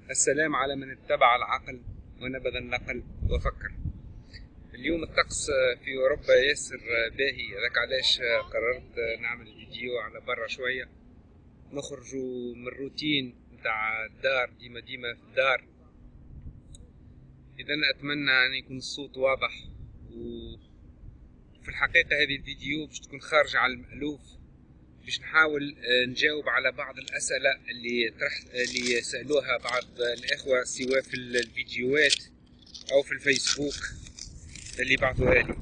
السلام على من اتبع العقل ونبذ النقل وفكر. اليوم الطقس في أوروبا ياسر باهي، هذاك علاش قررت نعمل فيديو على برا شوية، نخرجوا من الروتين متاع الدار، ديما في الدار. إذن أتمنى أن يكون الصوت واضح، وفي الحقيقة هذه الفيديو باش تكون خارجة على المألوف، باش نحاول نجاوب على بعض الأسئلة اللي سألوها بعض الإخوة، سواء في الفيديوهات أو في الفيسبوك اللي بعثوها لي.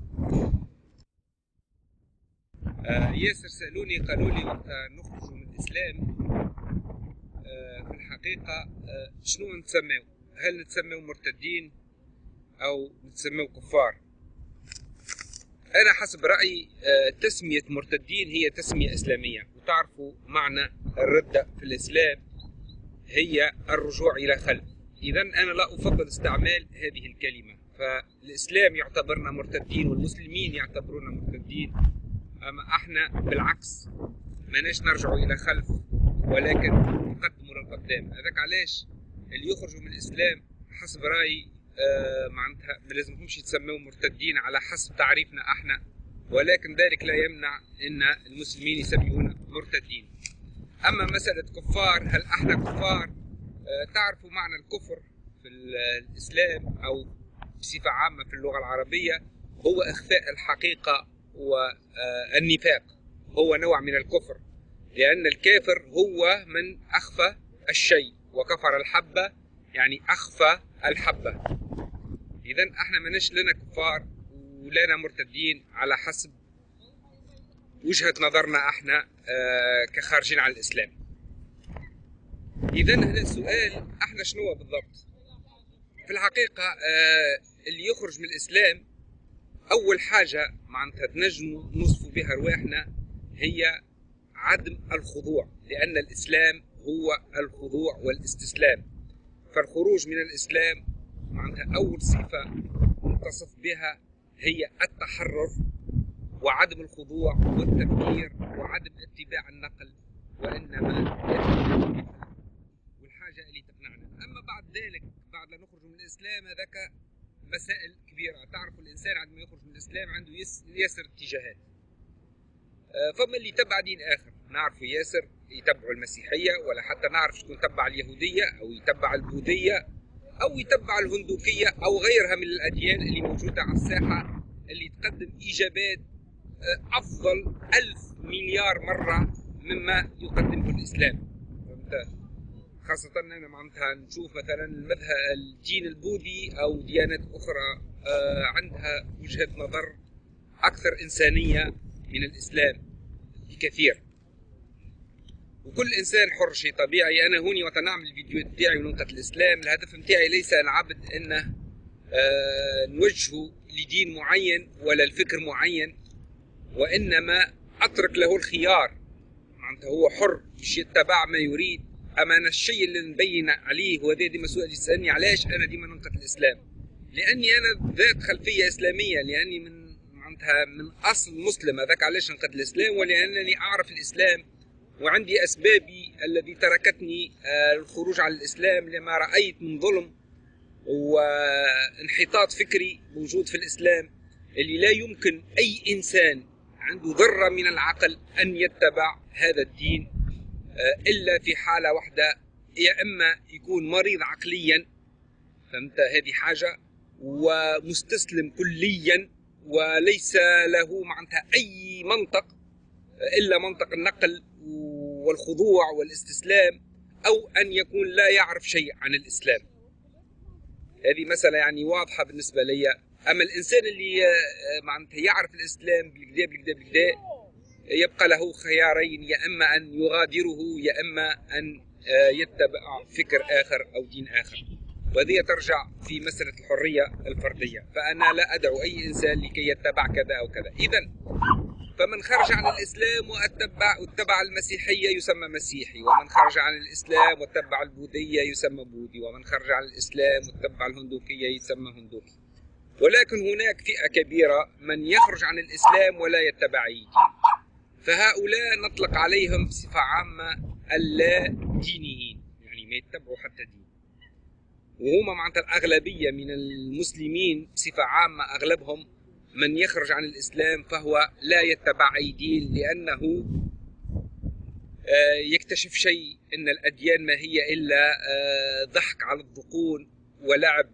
ياسر سألوني، قالوا لي وقت نخرج من الإسلام في الحقيقة شنو نتسموا؟ هل نتسموا مرتدين أو نتسموا كفار؟ أنا حسب رأيي تسمية مرتدين هي تسمية إسلامية، وتعرفوا معنى الردة في الإسلام هي الرجوع إلى خلف. إذن أنا لا أفضل استعمال هذه الكلمة، فالإسلام يعتبرنا مرتدين والمسلمين يعتبرونا مرتدين، أما إحنا بالعكس ماناش نرجعوا إلى خلف ولكن نقدموا للقدام. هذاك علاش اللي يخرجوا من الإسلام حسب رأيي معناتها ما لازمهمش يتسموا مرتدين على حسب تعريفنا احنا، ولكن ذلك لا يمنع ان المسلمين يسميونا مرتدين. اما مسألة كفار، هل احنا كفار؟ تعرفوا معنى الكفر في الاسلام او بصفة عامة في اللغة العربية هو اخفاء الحقيقة، والنفاق هو نوع من الكفر، لان الكافر هو من اخفى الشيء، وكفر الحبة يعني اخفى الحبة. إذن احنا ماناش لنا كفار ولنا مرتدين على حسب وجهة نظرنا احنا كخارجين على الإسلام. إذن هنا السؤال، احنا شنو بالضبط؟ في الحقيقة اللي يخرج من الإسلام أول حاجة معناتها تنجموا نوصفوا بها رواحنا هي عدم الخضوع، لأن الإسلام هو الخضوع والاستسلام. فالخروج من الإسلام معناتها أول صفة نتصف بها هي التحرر وعدم الخضوع والتفكير وعدم اتباع النقل، وإنما يتبع والحاجة اللي تقنعنا. أما بعد ذلك بعد لا نخرج من الإسلام هذاك مسائل كبيرة. تعرفوا الإنسان عندما يخرج من الإسلام عنده ياسر اتجاهات. فما اللي يتبع دين آخر، نعرفوا ياسر يتبعوا المسيحية، ولا حتى نعرف شكون يتبع اليهودية أو يتبع البوذية أو يتبع الهندوكية أو غيرها من الأديان اللي موجودة على الساحة، اللي تقدم إجابات أفضل 1000 مليار مرة مما يقدمه الإسلام. خاصة أننا معناتها نشوف مثلا الدين البوذي أو ديانات أخرى عندها وجهة نظر أكثر إنسانية من الإسلام بكثير، وكل انسان حر، شيء طبيعي. انا هوني وقت نعمل الفيديو تاعي وننقد الاسلام، الهدف نتاعي ليس ان عبد انه نوجهه لدين معين ولا الفكر معين، وانما اترك له الخيار، معناتها هو حر باش يتبع ما يريد. اما انا الشيء اللي نبين عليه، وهذا ديما سؤال يسالني علاش انا ديما ننقد الاسلام، لاني انا ذات خلفيه اسلاميه، لاني من اصل مسلم. هذاك علاش ننقد الاسلام، ولانني اعرف الاسلام وعندي أسبابي الذي تركتني الخروج على الإسلام، لما رأيت من ظلم وانحطاط فكري موجود في الإسلام، اللي لا يمكن أي إنسان عنده ذرة من العقل أن يتبع هذا الدين إلا في حالة واحدة، يا إما يكون مريض عقليا، فهمت هذه حاجة، ومستسلم كليا وليس له معناتها أي منطق إلا منطق النقل والخضوع والاستسلام، أو أن يكون لا يعرف شيء عن الإسلام. هذه مسألة يعني واضحة بالنسبة لي. أما الإنسان اللي معناتها يعرف الإسلام بالكدا يبقى له خيارين، يا إما أن يغادره يا إما أن يتبع فكر آخر أو دين آخر، وهذه ترجع في مسألة الحرية الفردية. فأنا لا أدعو أي إنسان لكي يتبع كذا أو كذا. إذن فمن خرج عن الإسلام واتبع المسيحية يسمى مسيحي، ومن خرج عن الإسلام واتبع البوذية يسمى بوذي، ومن خرج عن الإسلام واتبع الهندوكية يسمى هندوكي. ولكن هناك فئة كبيرة من يخرج عن الإسلام ولا يتبع أي دين، فهؤلاء نطلق عليهم بصفة عامة اللا دينيين، يعني ما يتبعوا حتى دين. وهما معناتها الأغلبية من المسلمين بصفة عامة أغلبهم من يخرج عن الإسلام فهو لا يتبع أي دين، لأنه يكتشف شيء أن الأديان ما هي إلا ضحك على الذقون ولعب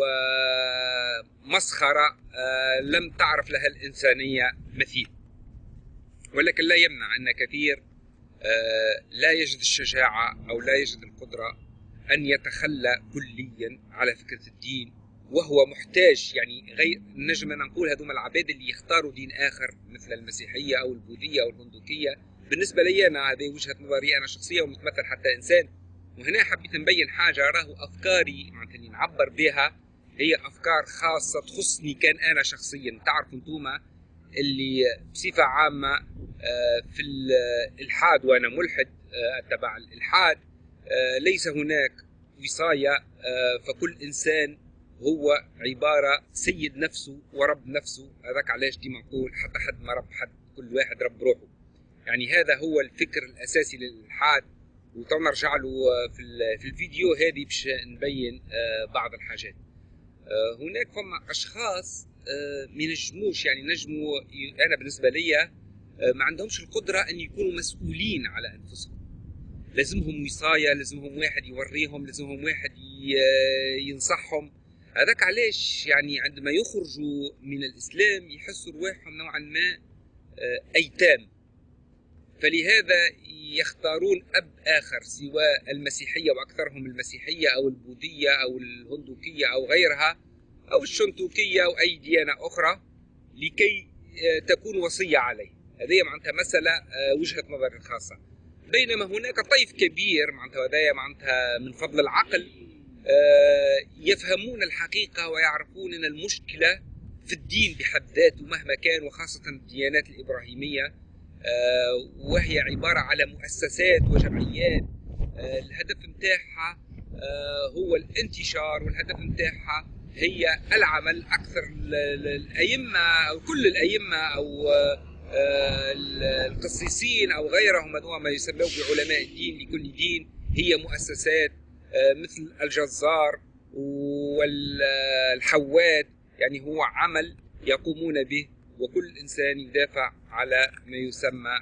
ومسخرة لم تعرف لها الإنسانية مثيل. ولكن لا يمنع أن كثير لا يجد الشجاعة أو لا يجد القدرة أن يتخلى كليا على فكرة الدين، وهو محتاج. يعني غير نجم نقول هذوما العباد اللي يختاروا دين آخر مثل المسيحية أو البوذية أو الهندوكية، بالنسبة لي أنا هذه وجهة نظري أنا شخصية ومتمثل حتى إنسان. وهنا حبيت نبين حاجة، راهو أفكاري معناتها اللي نعبر بها هي أفكار خاصة تخصني كان أنا شخصيا. تعرفوا أنتوما اللي بصفة عامة في الإلحاد، وأنا ملحد أتبع الإلحاد، ليس هناك وصاية، فكل إنسان هو عبارة سيد نفسه ورب نفسه. هذاك علاش ديما نقول حتى حد ما رب حد، كل واحد رب روحه. يعني هذا هو الفكر الأساسي للإلحاد. وتنرجع له في الفيديو هذه باش نبين بعض الحاجات. هناك فما أشخاص ما ينجموش، يعني نجموا، أنا بالنسبة لي ما عندهمش القدرة أن يكونوا مسؤولين على أنفسهم. لازمهم وصاية، لازمهم واحد يوريهم، لازمهم واحد ينصحهم. هذاك علاش يعني عندما يخرجوا من الإسلام يحسوا رواحهم نوعا ما أيتام، فلهذا يختارون أب آخر سواء المسيحية، وأكثرهم المسيحية أو البوذية أو الهندوكية أو غيرها أو الشنتوكية أو أي ديانة أخرى لكي تكون وصية عليه. هذه معناتها مسألة وجهة نظر خاصة. بينما هناك طيف كبير معناتها، وهذا معناتها من فضل العقل، يفهمون الحقيقة ويعرفون أن المشكلة في الدين بحد ذاته مهما كان، وخاصة الديانات الإبراهيمية، وهي عبارة على مؤسسات وجمعيات الهدف متاعها هو الانتشار، والهدف متاعها هي العمل. أكثر الأئمة أو كل الأئمة أو القسيسين أو غيرهم هذول ما يسموا بعلماء الدين لكل دين، هي مؤسسات مثل الجزار والحواد. يعني هو عمل يقومون به، وكل إنسان يدافع على ما يسمى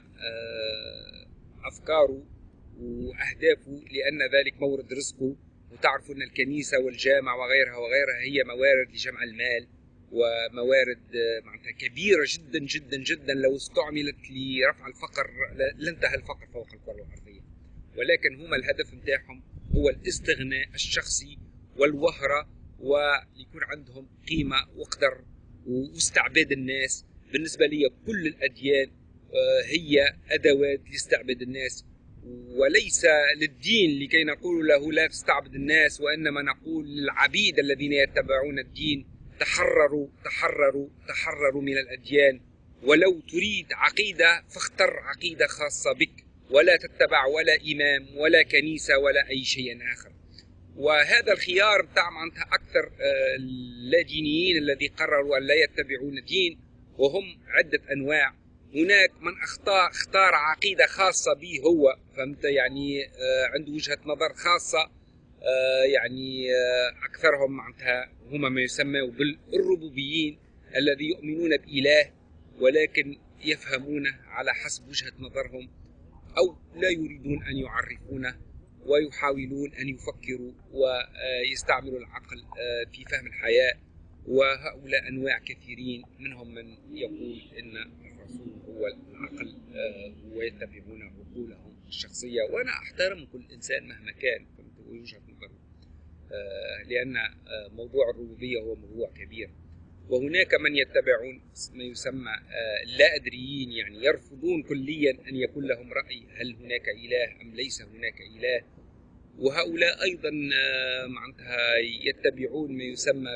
أفكاره وأهدافه، لأن ذلك مورد رزقه. وتعرفوا أن الكنيسة والجامع وغيرها وغيرها هي موارد لجمع المال، وموارد معناتها كبيرة جدا جدا جدا. لو استعملت لرفع الفقر لانتهى الفقر فوق الكرة الأرضية. ولكن هم الهدف متاعهم هو الاستغناء الشخصي والوهرة، ويكون عندهم قيمة وقدر واستعباد الناس. بالنسبة لي كل الأديان هي أدوات لاستعباد الناس، وليس للدين لكي نقول له لا تستعبد الناس، وإنما نقول للعبيد الذين يتبعون الدين تحرروا تحرروا تحرروا من الأديان. ولو تريد عقيدة فاختر عقيدة خاصة بك، ولا تتبع ولا إمام ولا كنيسة ولا أي شيء آخر. وهذا الخيار بتاع معناتها أكثر اللادينيين الذي قرروا أن لا يتبعون دين، وهم عدة أنواع. هناك من اختار عقيدة خاصة به هو، فهمت؟ يعني عنده وجهة نظر خاصة. يعني أكثرهم معناتها هم ما يسمى بالربوبيين، الذي يؤمنون بإله ولكن يفهمونه على حسب وجهة نظرهم، أو لا يريدون أن يعرفونه، ويحاولون أن يفكروا ويستعملوا العقل في فهم الحياة. وهؤلاء أنواع كثيرين، منهم من يقول إن الرسول هو العقل ويتبعون عقولهم الشخصية. وأنا أحترم كل إنسان مهما كان وجهة نظره، لأن موضوع الربوبية هو موضوع كبير. وهناك من يتبعون ما يسمى لا أدريين، يعني يرفضون كليا أن يكون لهم رأي هل هناك إله أم ليس هناك إله. وهؤلاء أيضا معناتها يتبعون ما يسمى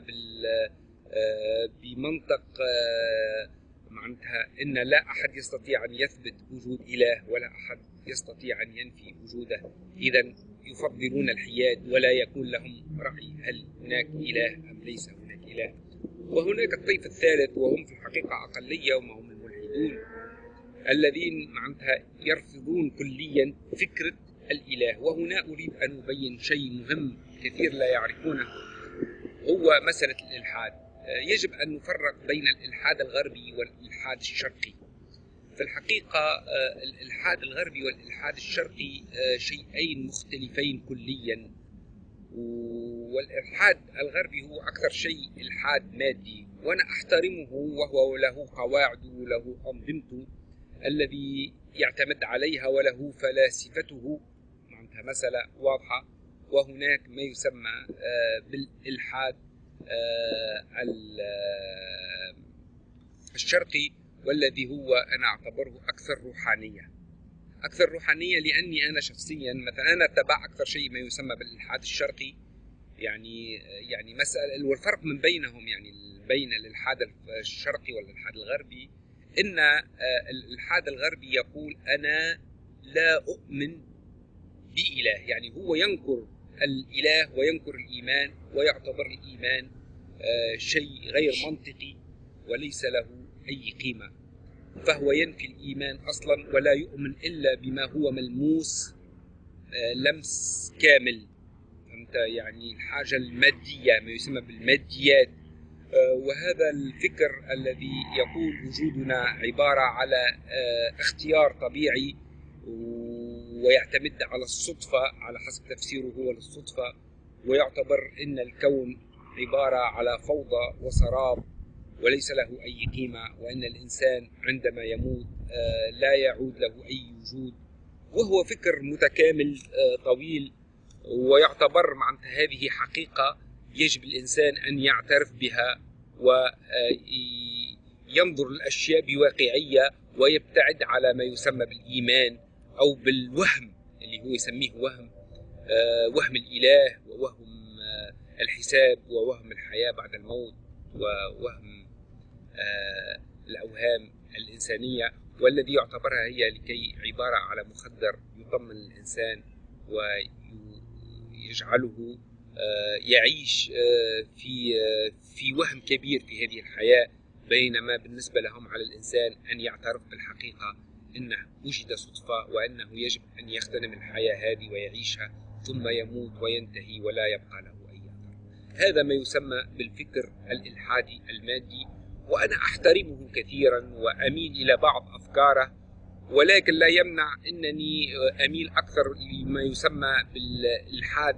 بمنطق معناتها إن لا أحد يستطيع أن يثبت وجود إله ولا أحد يستطيع أن ينفي وجوده. إذا يفضلون الحياد ولا يكون لهم رأي هل هناك إله أم ليس هناك إله. وهناك الطيف الثالث، وهم في الحقيقة أقلية، وما هم الملحدون الذين معناتها يرفضون كليا فكرة الإله. وهنا أريد أن أبين شيء مهم كثير لا يعرفونه، هو مسألة الإلحاد. يجب أن نفرق بين الإلحاد الغربي والإلحاد الشرقي. في الحقيقة الإلحاد الغربي والإلحاد الشرقي شيئين مختلفين كليا، والإلحاد الغربي هو أكثر شيء إلحاد مادي، وأنا أحترمه، وهو له قواعده وله أنظمته الذي يعتمد عليها وله فلاسفته، معناتها مسألة واضحة. وهناك ما يسمى بالإلحاد الشرقي، والذي هو أنا أعتبره أكثر روحانية لأني أنا شخصيا مثلا أنا أتبع أكثر شيء ما يسمى بالإلحاد الشرقي. يعني مسألة والفرق من بينهم، يعني بين الإلحاد الشرقي والإلحاد الغربي، إن الإلحاد الغربي يقول أنا لا أؤمن بإله، يعني هو ينكر الإله وينكر الإيمان، ويعتبر الإيمان شيء غير منطقي وليس له أي قيمة، فهو ينفي الإيمان أصلا ولا يؤمن إلا بما هو ملموس لمس كامل، فهمت؟ يعني الحاجة المادية، ما يسمى بالماديات. وهذا الفكر الذي يقول وجودنا عبارة على اختيار طبيعي ويعتمد على الصدفة على حسب تفسيره هو للصدفة، ويعتبر إن الكون عبارة على فوضى وسراب وليس له أي قيمة، وأن الإنسان عندما يموت لا يعود له أي وجود، وهو فكر متكامل طويل، ويعتبر معناتها هذه حقيقة يجب الإنسان أن يعترف بها وينظر الأشياء بواقعية، ويبتعد على ما يسمى بالإيمان أو بالوهم اللي هو يسميه وهم الإله، ووهم الحساب، ووهم الحياة بعد الموت، ووهم الأوهام الإنسانية، والذي يعتبرها هي لكي عبارة على مخدر يطمن الإنسان ويجعله يعيش في وهم كبير في هذه الحياة، بينما بالنسبة لهم على الإنسان أن يعترف بالحقيقة أنه وجد صدفة، وأنه يجب أن يغتنم الحياة هذه ويعيشها ثم يموت وينتهي ولا يبقى له أي أثر. هذا ما يسمى بالفكر الإلحادي المادي، وأنا أحترمه كثيرا وأميل إلى بعض أفكاره، ولكن لا يمنع أنني أميل أكثر لما يسمى بالإلحاد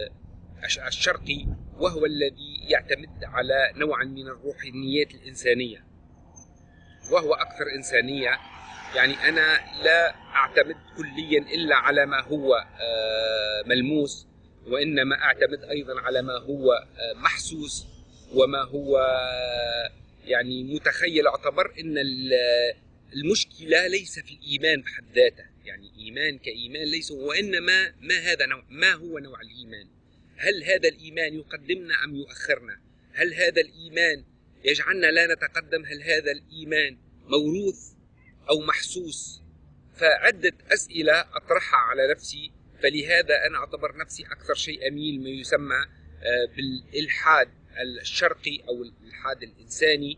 الشرقي، وهو الذي يعتمد على نوع من الروحانيات الإنسانية، وهو أكثر إنسانية. يعني أنا لا أعتمد كليا إلا على ما هو ملموس، وإنما أعتمد أيضا على ما هو محسوس وما هو يعني متخيل. أعتبر أن المشكلة ليس في الإيمان بحد ذاته، يعني إيمان كإيمان ليس، وإنما ما هو نوع الإيمان. هل هذا الإيمان يقدمنا أم يؤخرنا؟ هل هذا الإيمان يجعلنا لا نتقدم؟ هل هذا الإيمان موروث أو محسوس؟ فعدة أسئلة أطرحها على نفسي، فلهذا أنا أعتبر نفسي أكثر شيء أميل ما يسمى بالإلحاد الشرقي أو الإلحاد الإنساني،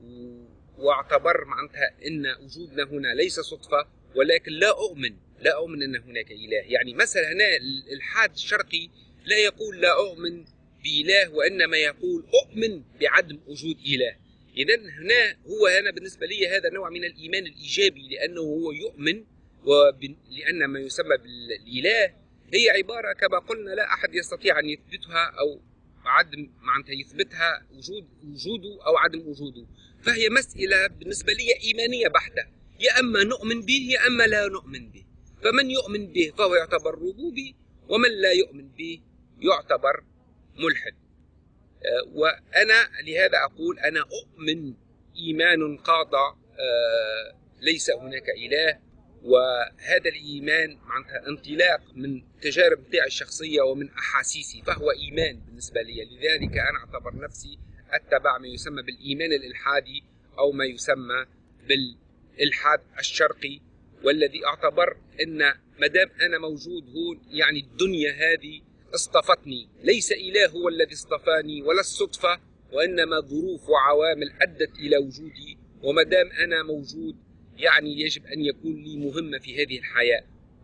واعتبر معناتها أن وجودنا هنا ليس صدفة، ولكن لا أؤمن أن هناك إله. يعني مثلا هنا الإلحاد الشرقي لا يقول لا أؤمن بإله، وإنما يقول أؤمن بعدم وجود إله. إذن هنا بالنسبة لي هذا نوع من الإيمان الإيجابي، لأنه هو يؤمن، لأن ما يسمى بالإله هي عبارة كما قلنا لا أحد يستطيع أن يثبتها أو عدم معناتها يثبتها وجوده أو عدم وجوده، فهي مسألة بالنسبة لي إيمانية بحتة، يا أما نؤمن به يا أما لا نؤمن به. فمن يؤمن به فهو يعتبر ربوبي، ومن لا يؤمن به يعتبر ملحد. وأنا لهذا أقول أنا أؤمن إيمان قاطع ليس هناك إله، وهذا الإيمان معناتها انطلاق من تجارب بتاعي الشخصية ومن أحاسيسي، فهو إيمان بالنسبة لي. لذلك أنا أعتبر نفسي أتبع ما يسمى بالإيمان الإلحادي أو ما يسمى بالإلحاد الشرقي، والذي أعتبر أن مدام أنا موجود هون يعني الدنيا هذه اصطفتني، ليس إله هو الذي اصطفاني ولا الصدفة، وإنما ظروف وعوامل أدت إلى وجودي، ومدام أنا موجود يعني يجب أن يكون لي مهمة في هذه الحياة.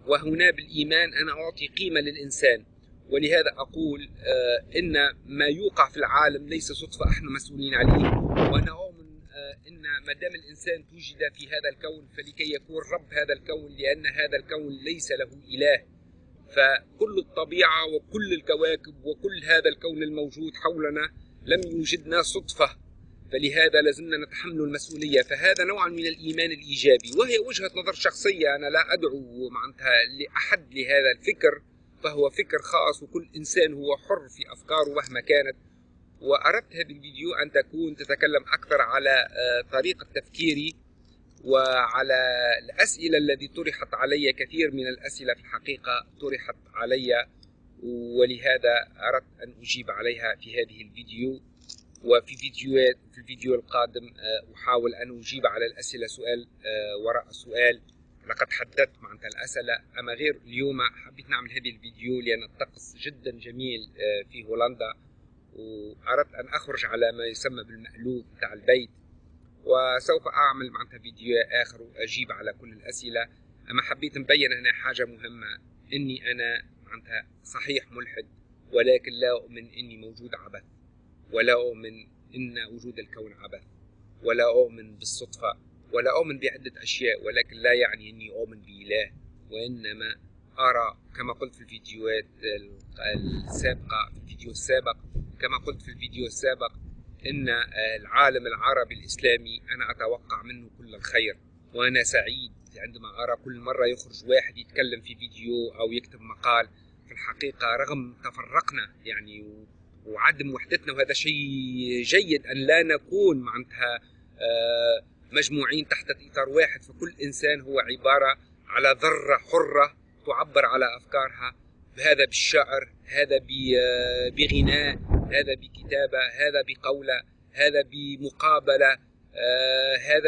وهنا بالإيمان أنا أعطي قيمة للإنسان. ولهذا أقول إن ما يوقع في العالم ليس صدفة احنا مسؤولين عليه. وأنا أؤمن إن ما دام الإنسان توجد في هذا الكون فلكي يكون رب هذا الكون، لأن هذا الكون ليس له إله. فكل الطبيعة وكل الكواكب وكل هذا الكون الموجود حولنا لم يوجدنا صدفة، فلهذا لازمنا نتحمل المسؤولية. فهذا نوع من الإيمان الإيجابي، وهي وجهة نظر شخصية. أنا لا أدعو معناتها لأحد لهذا الفكر، فهو فكر خاص وكل إنسان هو حر في أفكاره مهما كانت. وأردت هذا الفيديو أن تتكلم أكثر على طريقة تفكيري وعلى الأسئلة التي طرحت علي. كثير من الأسئلة في الحقيقة طرحت علي، ولهذا أردت أن أجيب عليها في هذه الفيديو. وفي الفيديو القادم أحاول أن أجيب على الأسئلة سؤال وراء سؤال. لقد حددت معناتها الأسئلة، أما غير اليوم حبيت نعمل هذه الفيديو لأن الطقس جدا جميل في هولندا، وأردت أن أخرج على ما يسمى بالمألوف بتاع البيت. وسوف أعمل معناتها فيديو آخر وأجيب على كل الأسئلة. أما حبيت نبين هنا حاجة مهمة، إني أنا معناتها صحيح ملحد، ولكن لا أؤمن إني موجود عبث، ولا أؤمن إن وجود الكون عبث، ولا أؤمن بالصدفة، ولا أؤمن بعدة أشياء. ولكن لا يعني إني أؤمن بإله، وإنما أرى كما قلت في الفيديوهات السابقة، في الفيديو السابق كما قلت في الفيديو السابق، إن العالم العربي الإسلامي أنا أتوقع منه كل الخير. وأنا سعيد عندما أرى كل مرة يخرج واحد يتكلم في فيديو أو يكتب مقال. في الحقيقة رغم تفرقنا يعني وعدم وحدتنا، وهذا شيء جيد أن لا نكون معناتها مجموعين تحت إطار واحد، فكل إنسان هو عبارة على ذرة حرة تعبر على أفكارها، هذا بالشعر، هذا بغناء، هذا بكتابة، هذا بقولة، هذا بمقابلة، هذا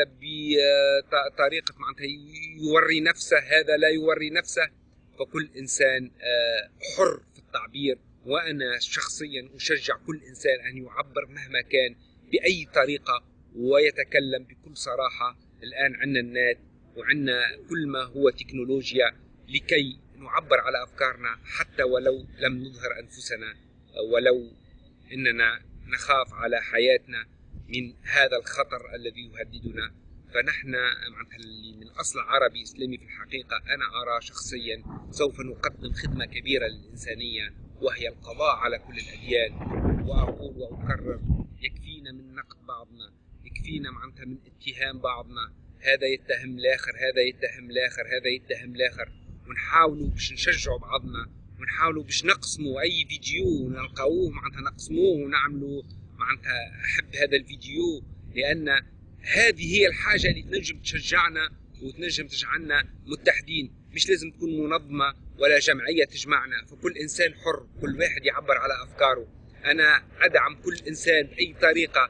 بطريقة معناتها يوري نفسه، هذا لا يوري نفسه. فكل إنسان حر في التعبير، وأنا شخصيا أشجع كل إنسان أن يعبر مهما كان بأي طريقة ويتكلم بكل صراحة. الآن عندنا النت وعندنا كل ما هو تكنولوجيا لكي نعبر على أفكارنا، حتى ولو لم نظهر أنفسنا، ولو إننا نخاف على حياتنا من هذا الخطر الذي يهددنا. فنحن معناتها اللي من أصل عربي إسلامي في الحقيقة أنا أرى شخصيا سوف نقدم خدمة كبيرة للإنسانية، وهي القضاء على كل الأديان. وأقول وأكرر، يكفينا من نقد بعضنا، يكفينا معناتها من اتهام بعضنا، هذا يتهم الآخر، هذا يتهم الآخر، هذا يتهم الآخر. ونحاولوا باش نشجعوا بعضنا، ونحاولوا باش نقسموا أي فيديو نلقاوه معناتها نقسموه ونعملوا معناتها أحب هذا الفيديو، لأن هذه هي الحاجة اللي تنجم تشجعنا وتنجم تجعلنا متحدين. مش لازم تكون منظمة ولا جمعية تجمعنا، فكل إنسان حر، كل واحد يعبر على أفكاره. أنا أدعم كل إنسان بأي طريقة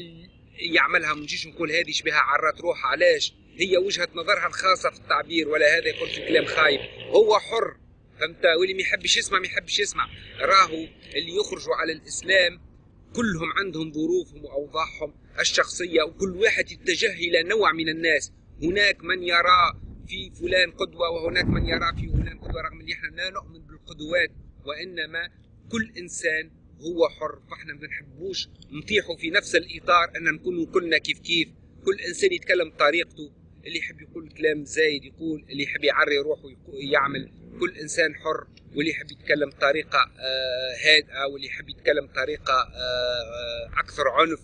يعملها. منجيش نقول هذه شبيها عرات روحها، علاش؟ هي وجهة نظرها الخاصة في التعبير، ولا هذا يقول في كلام خايب، هو حر. فهمت؟ واللي ما يحبش يسمع ما يحبش يسمع. راهو اللي يخرجوا على الإسلام كلهم عندهم ظروفهم وأوضاعهم الشخصية، وكل واحد يتجه إلى نوع من الناس. هناك من يرى في فلان قدوة، وهناك من يرى في فلان قدوة، رغم اللي احنا لا نؤمن بالقدوات، وإنما كل إنسان هو حر. فاحنا ما بنحبوش نطيحوا في نفس الإطار أن نكونوا كلنا كيف كيف. كل إنسان يتكلم بطريقته، اللي يحب يقول كلام زايد يقول، اللي يحب يعري روحه يعمل. كل إنسان حر، واللي يحب يتكلم بطريقة هادئة، واللي يحب يتكلم بطريقة أكثر عنف.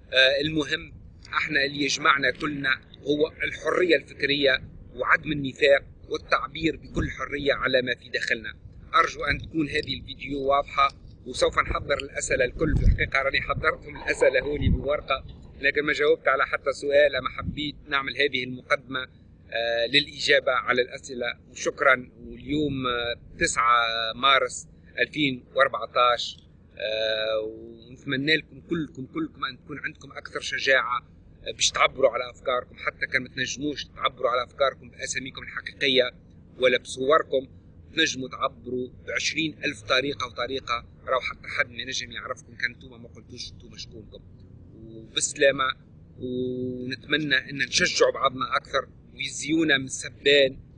المهم احنا اللي يجمعنا كلنا هو الحرية الفكرية وعدم النفاق والتعبير بكل حرية على ما في داخلنا. أرجو أن تكون هذه الفيديو واضحة، وسوف نحضر الأسئلة الكل. في الحقيقة راني حضرتهم الأسئلة هوني بورقة، لكن ما جاوبت على حتى سؤال. أما حبيت نعمل هذه المقدمة للإجابة على الأسئلة، وشكرا. واليوم 9 مارس 2014، ونتمنى لكم كلكم أن تكون عندكم أكثر شجاعة باش تعبروا على أفكاركم، حتى كان ما تنجموش تعبروا على أفكاركم بأساميكم الحقيقية ولا بصوركم، تنجموا تعبروا ب20,000 طريقة وطريقة. راهو حتى حد ما نجم يعرفكم كان انتوما ما قلتوش انتوما شكونكم. وبسلامة، ونتمنى أن نشجعوا بعضنا أكثر، ويزيونا من السبان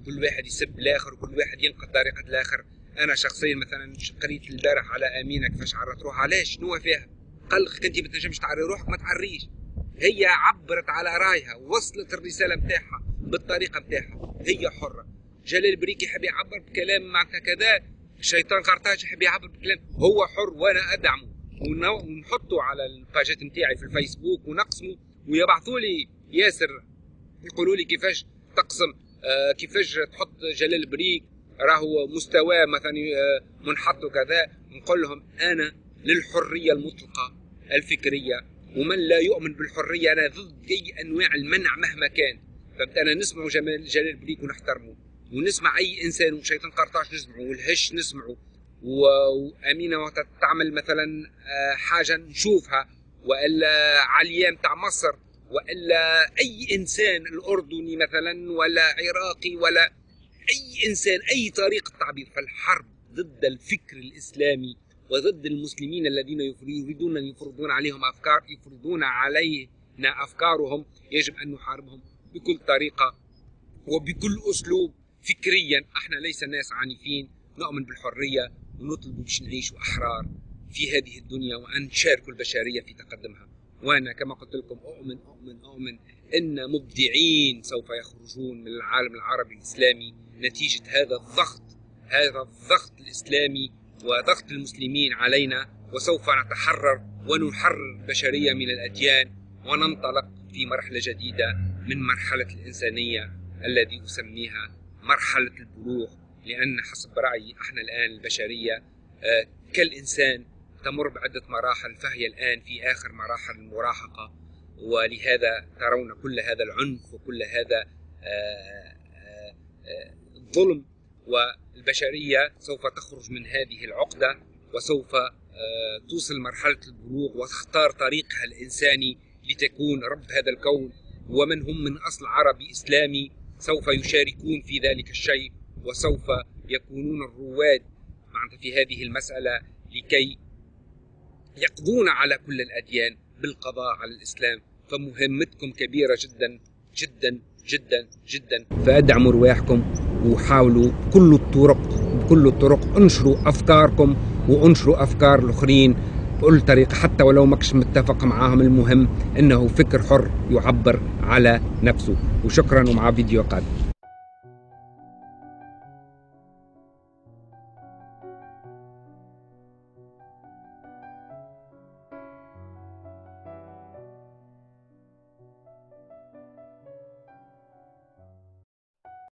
كل واحد يسب الاخر وكل واحد ينقد طريقه الاخر. انا شخصيا مثلا قريت البارح على امينه كيفاش عرت روحها. علاش؟ شنو فيها؟ قال لك انت ما تنجمش تعري روحك، ما تعريش. هي عبرت على رايها، وصلت الرساله نتاعها بالطريقه نتاعها، هي حره. جلال بريك يحب يعبر بكلام معناتها كذا، الشيطان قرطاج يحب يعبر بكلام، هو حر وانا ادعمه ونحطه على الباجات نتاعي في الفيسبوك ونقسمه، ويبعثوا لي ياسر يقولوا لي كيفاش تقسم، كيفاش تحط جلال بريك راهو مستواه مثلا منحط وكذا. نقول لهم انا للحريه المطلقه الفكريه، ومن لا يؤمن بالحريه انا ضد اي انواع المنع مهما كان. فهمت؟ انا نسمع جلال بريك ونحترمه، ونسمع اي انسان، وشيطان قرطاج نسمعه، والهش نسمعه، وامينه وقت تعمل مثلا حاجه نشوفها، والا عليا نتاع مصر، والا اي انسان الاردني مثلا ولا عراقي ولا اي انسان، اي طريقه تعبير. فالحرب ضد الفكر الاسلامي وضد المسلمين الذين يريدون ان يفرضون عليهم افكار، يفرضون علينا افكارهم، يجب ان نحاربهم بكل طريقه وبكل اسلوب. فكريا احنا ليس ناس عنيفين، نؤمن بالحريه ونطلب باش نعيشوا احرار في هذه الدنيا وان نشاركوا البشريه في تقدمها. وانا كما قلت لكم اؤمن ان مبدعين سوف يخرجون من العالم العربي الاسلامي نتيجه هذا الضغط الاسلامي وضغط المسلمين علينا، وسوف نتحرر ونحرر البشريه من الاديان وننطلق في مرحله جديده من مرحله الانسانيه الذي اسميها مرحله البلوغ. لان حسب رايي احنا الان البشريه كالانسان تمر بعده مراحل، فهي الان في اخر مراحل المراهقه، ولهذا ترون كل هذا العنف وكل هذا الظلم. والبشرية سوف تخرج من هذه العقدة وسوف توصل مرحلة البلوغ وتختار طريقها الإنساني لتكون رب هذا الكون. ومن هم من أصل عربي إسلامي سوف يشاركون في ذلك الشيء، وسوف يكونون الرواد في هذه المسألة لكي يقضون على كل الأديان بالقضاء على الإسلام. فمهمتكم كبيرة جدا جدا جدا جدا، فادعموا رواحكم وحاولوا بكل الطرق انشروا أفكاركم وانشروا أفكار الآخرين بكل طريقة، حتى ولو ماكش متفق معاهم. المهم انه فكر حر يعبر على نفسه. وشكرا، ومع فيديو قادم.